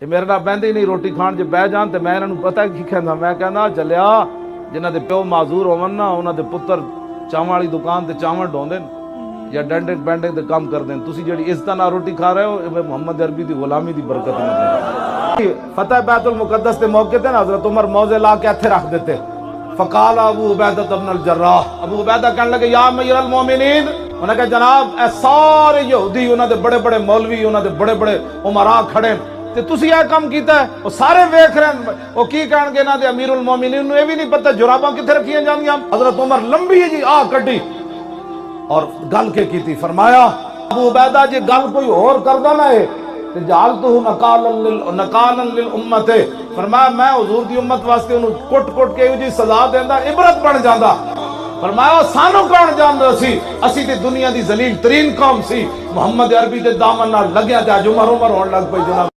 یہ میرے نال بہندے ہی نہیں روٹی کھان جے بہ جان تے میں انہاں نوں پتہ کی کہندا میں کہندا چلیا جنہاں دے پیو معذور ہون نا انہاں دے پتر چاواں والی دکان تے چاواں ڈھوندے یا ڈنڈے بینڈے تے کام کردے تسی جڑی عزت نال روٹی کھا رہے ہو اے محمد عربی دی غلامی دی برکت ہے۔ فتح بیت المقدس کے موقع تے نا حضرت عمر موزے لا کے ہتھے رکھ دیتے، فقال ابو عبیدہ بن الجراح، ابو عبیدہ کہنے لگے یا امیر المومنین، انہوں نے کہا جناب اے سارے یہودی انہوں نے بڑے بڑے مولوی انہوں نے بڑے بڑے عمراء کھڑے تے تسی یہ کام کیتا ہے، وہ سارے ویکھ رہے ہیں، وہ کی کہن گے نا دے امیر المومنین نو یہ بھی نہیں پتہ جراباں کتھے رکھیاں جاندیاں۔ حضرت عمر لمبی جی کڈی اور گل کے کیتی، فرمایا ابو عبیدہ جی گل کوئی اور کردا نہ ہے تے جعلتہ نکالا للامت، فرمایا میں حضور دی امت واسطے انہوں کٹ کٹ کے جی سزا دیندا عبرت بن جاندا۔ فرمایا سانو کون جاندا سی، اسی تے دنیا دی ذلیل ترین قوم سی، محمد عربی دے دامن نال لگیا تے اج عمر ہون لگ پئی جناب۔